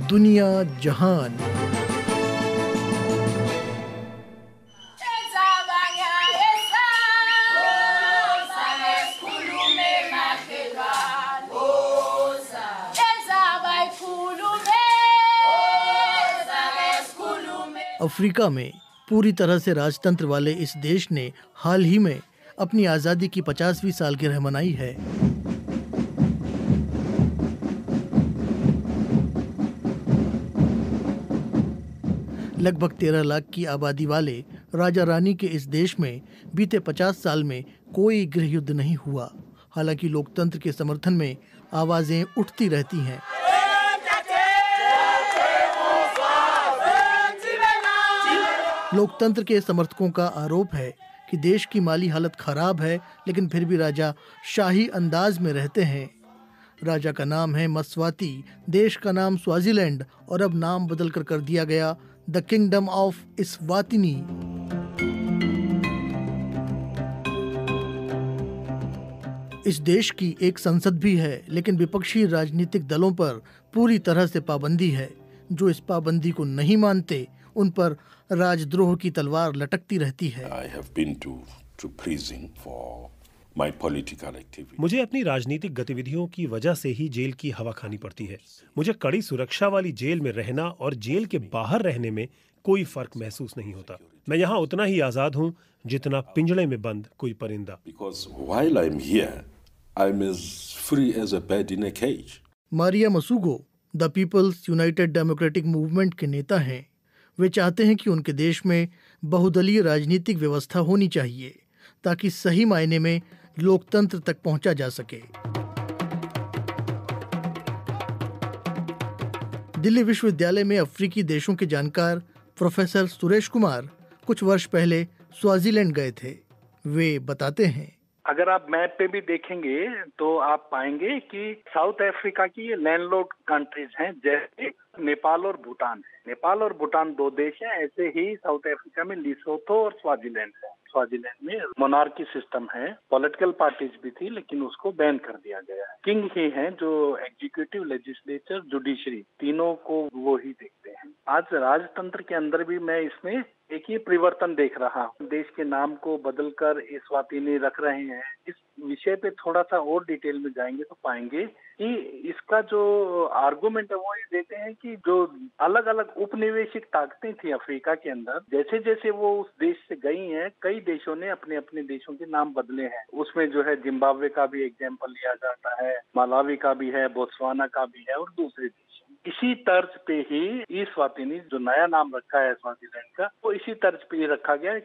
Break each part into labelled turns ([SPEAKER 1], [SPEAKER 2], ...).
[SPEAKER 1] दुनिया जहान। अफ्रीका में पूरी तरह से राजतंत्र वाले इस देश ने हाल ही में अपनी आज़ादी की 50वीं सालगिरह मनाई है। लगभग 13 लाख की आबादी वाले राजा रानी के इस देश में बीते 50 साल में कोई गृह युद्ध नहीं हुआ। हालांकि लोकतंत्र के समर्थन में आवाजें उठती रहती हैं। लोकतंत्र के समर्थकों का आरोप है कि देश की माली हालत खराब है, लेकिन फिर भी राजा शाही अंदाज में रहते हैं। राजा का नाम है मस्वाती, देश का नाम स्वाजीलैंड और अब नाम बदल कर दिया गया द किंगडम ऑफ इस्वातिनी। इस देश की एक संसद भी है, लेकिन विपक्षी राजनीतिक दलों पर पूरी तरह से पाबंदी है। जो इस पाबंदी को नहीं मानते उन पर राजद्रोह की तलवार लटकती रहती है।
[SPEAKER 2] मुझे अपनी राजनीतिक गतिविधियों की वजह से ही जेल की हवा खानी पड़ती है। मुझे कड़ी सुरक्षा वाली जेल में रहना और जेल के बाहर रहने में कोई फर्क महसूस नहीं होता। मैं यहाँ उतना ही आजाद हूँ जितना पिंजड़े में बंद कोई परिंदा।
[SPEAKER 1] Mario Masuku the People's United Democratic Movement के नेता हैं। वे चाहते हैं कि उनके देश में बहुदलीय राजनीतिक व्यवस्था होनी चाहिए ताकि सही मायने में लोकतंत्र तक पहुंचा जा सके। दिल्ली विश्वविद्यालय में अफ्रीकी देशों के जानकार प्रोफेसर सुरेश कुमार कुछ वर्ष पहले स्वाजीलैंड गए थे। वे बताते हैं,
[SPEAKER 3] अगर आप मैप पे भी देखेंगे तो आप पाएंगे कि साउथ अफ्रीका की ये लैंडलॉर्ड कंट्रीज हैं, जैसे नेपाल और भूटान है। नेपाल और भूटान दो देश हैं। ऐसे ही साउथ अफ्रीका में लिसोथो और स्वाजीलैंड है। स्वाजीलैंड में मोनार्की सिस्टम है, पॉलिटिकल पार्टीज भी थी, लेकिन उसको बैन कर दिया गया है। किंग ही हैं जो एग्जीक्यूटिव, लेजिस्लेचर, जुडिशरी तीनों को वो ही देखते हैं। आज राजतंत्र के अंदर भी मैं इसमें एक ही परिवर्तन देख रहा हूँ। देश के नाम को बदलकर इस्वातिनी रख रहे हैं। इस विषय पे थोड़ा सा और डिटेल में जाएंगे तो पाएंगे कि इसका जो आर्गुमेंट है वो ये देते हैं कि जो अलग अलग उपनिवेशिक ताकतें थी अफ्रीका के अंदर, जैसे जैसे वो उस देश से गई हैं, कई देशों ने अपने अपने देशों के नाम बदले हैं। उसमें जो है जिम्बाब्वे का भी एग्जाम्पल लिया जाता है, मालावी का भी है, बोत्सवाना का भी है और दूसरे देश। इसी तर्ज पे ही इस्वातिनी जो नया नाम रखा है स्वाजीलैंड का, वो इसी तर्ज पे ही रखा गया है।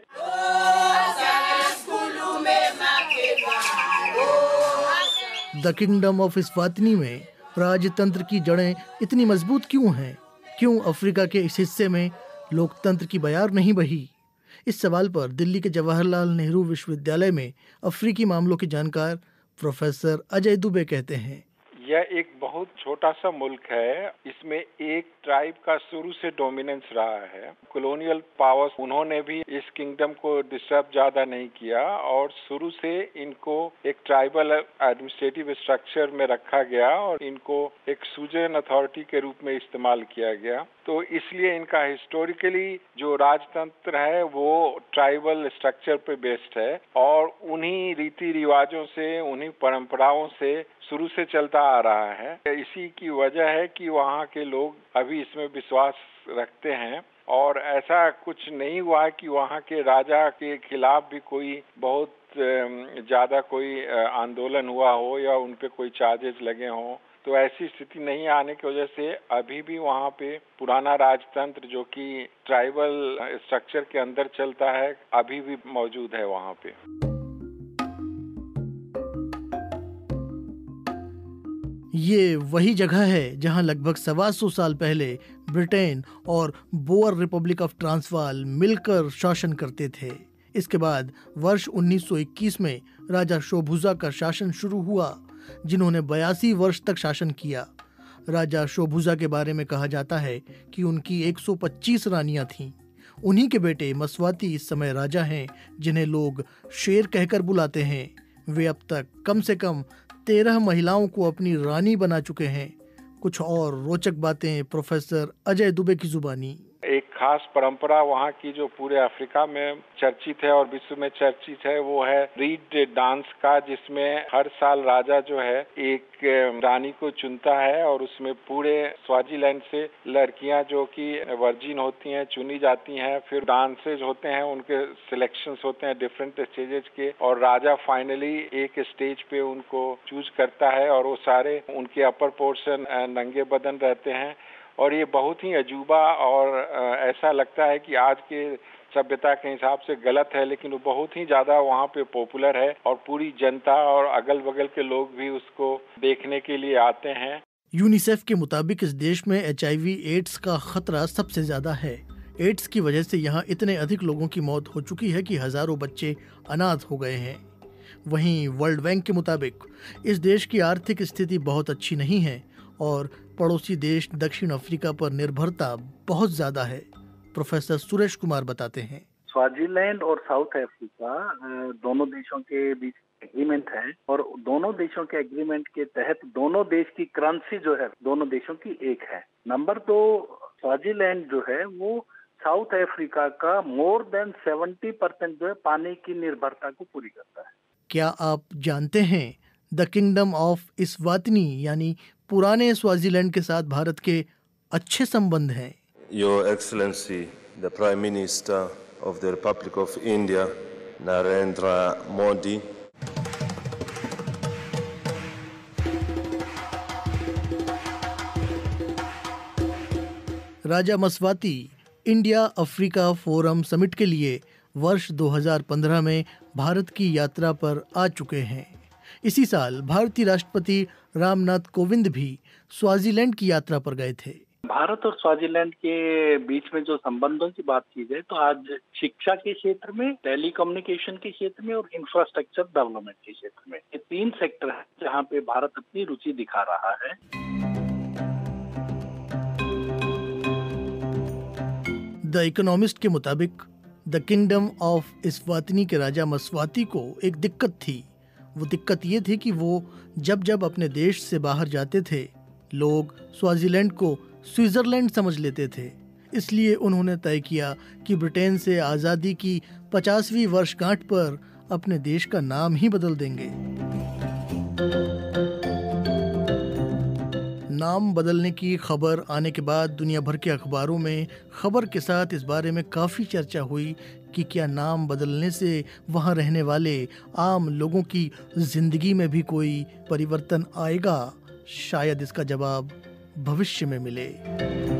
[SPEAKER 1] द किंगडम ऑफ इस्वातिनी में राजतंत्र की जड़ें इतनी मजबूत क्यों हैं? क्यों अफ्रीका के इस हिस्से में लोकतंत्र की बयार नहीं बही? इस सवाल पर दिल्ली के जवाहरलाल नेहरू विश्वविद्यालय में अफ्रीकी मामलों के जानकार प्रोफेसर अजय दुबे कहते हैं,
[SPEAKER 4] यह एक बहुत छोटा सा मुल्क है। इसमें एक ट्राइब का शुरू से डोमिनेंस रहा है। कॉलोनियल पावर्स उन्होंने भी इस किंगडम को डिस्टर्ब ज्यादा नहीं किया और शुरू से इनको एक ट्राइबल एडमिनिस्ट्रेटिव स्ट्रक्चर में रखा गया और इनको एक सुजन अथॉरिटी के रूप में इस्तेमाल किया गया। तो इसलिए इनका हिस्टोरिकली जो राजतंत्र है वो ट्राइबल स्ट्रक्चर पे बेस्ड है और उन्हीं रीति रिवाजों से, उन्हीं परंपराओं से शुरू से चलता आ रहा है। इसी की वजह है कि वहाँ के लोग अभी इसमें विश्वास रखते हैं और ऐसा कुछ नहीं हुआ है कि वहाँ के राजा के खिलाफ भी कोई बहुत ज्यादा कोई आंदोलन हुआ हो या उन पे कोई चार्जेस लगे हों। तो ऐसी स्थिति नहीं आने की वजह से अभी भी वहाँ पे पुराना राजतंत्र जो कि ट्राइबल स्ट्रक्चर के अंदर चलता है अभी भी मौजूद है वहाँ पे।
[SPEAKER 1] ये वही जगह है जहां लगभग 125 साल पहले ब्रिटेन और बोअर रिपब्लिक ऑफ ट्रांसवाल मिलकर शासन करते थे। इसके बाद वर्ष 1921 में राजा शोभुजा का शासन शुरू हुआ, जिन्होंने 82 वर्ष तक शासन किया। राजा शोभुजा के बारे में कहा जाता है कि उनकी 125 रानियां थीं। उन्हीं के बेटे मस्वाती इस समय राजा हैं, जिन्हें लोग शेर कहकर बुलाते हैं। वे अब तक कम से कम 13 महिलाओं को अपनी रानी बना चुके हैं। कुछ और रोचक बातें प्रोफेसर अजय दुबे की जुबानी।
[SPEAKER 4] एक खास परंपरा वहाँ की जो पूरे अफ्रीका में चर्चित है और विश्व में चर्चित है, वो है रीड डांस का, जिसमें हर साल राजा जो है एक रानी को चुनता है और उसमें पूरे स्वाजीलैंड से लड़कियां जो कि वर्जिन होती हैं चुनी जाती हैं। फिर डांसेज होते हैं, उनके सिलेक्शंस होते हैं डिफरेंट स्टेजेस के, और राजा फाइनली एक स्टेज पे उनको चूज करता है और वो सारे उनके अपर पोर्शन नंगे बदन रहते हैं। और ये बहुत ही अजूबा और ऐसा लगता है कि आज के सभ्यता के हिसाब से गलत है, लेकिन वो बहुत ही ज्यादा वहाँ पे पॉपुलर है और पूरी जनता और अगल बगल के लोग भी उसको देखने के लिए आते हैं।
[SPEAKER 1] यूनिसेफ के मुताबिक इस देश में HIV एड्स का खतरा सबसे ज्यादा है। एड्स की वजह से यहाँ इतने अधिक लोगों की मौत हो चुकी है कि हजारों बच्चे अनाथ हो गए हैं। वहीं वर्ल्ड बैंक के मुताबिक इस देश की आर्थिक स्थिति बहुत अच्छी नहीं है और पड़ोसी देश दक्षिण अफ्रीका पर निर्भरता बहुत ज्यादा है। प्रोफेसर सुरेश कुमार बताते हैं।
[SPEAKER 3] स्वाजीलैंड और साउथ अफ्रीका दोनों देशों के बीच एग्रीमेंट है और दोनों देशों के एग्रीमेंट के तहत दोनों देश की करेंसी जो है दोनों देशों की एक है। नंबर 2, स्वाजीलैंड जो है वो साउथ अफ्रीका का मोर देन 70% जो है पानी की निर्भरता को पूरी करता है।
[SPEAKER 1] क्या आप जानते हैं द किंगडम ऑफ इस्वातिनी यानी पुराने स्वाजीलैंड के साथ भारत के अच्छे संबंध हैं।
[SPEAKER 5] Your Excellency, the Prime Minister of the Republic of India, Narendra Modi.
[SPEAKER 1] राजा Mswati India Africa Forum Summit के लिए वर्ष 2015 में भारत की यात्रा पर आ चुके हैं। इसी साल भारतीय राष्ट्रपति रामनाथ कोविंद भी स्वाजीलैंड की यात्रा पर गए थे।
[SPEAKER 3] भारत और स्वाजीलैंड के बीच में जो संबंधों की बात की जाए तो आज शिक्षा के क्षेत्र में, टेलीकम्युनिकेशन के क्षेत्र में और इंफ्रास्ट्रक्चर डेवलपमेंट के क्षेत्र में, ये 3 सेक्टर हैं जहां पे भारत अपनी रुचि दिखा रहा है।
[SPEAKER 1] द इकोनॉमिस्ट के मुताबिक द किंगडम ऑफ इस्वातिनी के राजा मस्वाती को एक दिक्कत थी। वो दिक्कत ये थी कि वो जब अपने देश से बाहर जाते थे, लोग स्वाजीलैंड को स्विट्जरलैंड समझ लेते थे। इसलिए उन्होंने तय किया कि ब्रिटेन से आज़ादी की 50वीं वर्षगांठ पर अपने देश का नाम ही बदल देंगे। नाम बदलने की खबर आने के बाद दुनिया भर के अखबारों में खबर के साथ इस बारे में काफ़ी चर्चा हुई कि क्या नाम बदलने से वहाँ रहने वाले आम लोगों की जिंदगी में भी कोई परिवर्तन आएगा। शायद इसका जवाब भविष्य में मिले।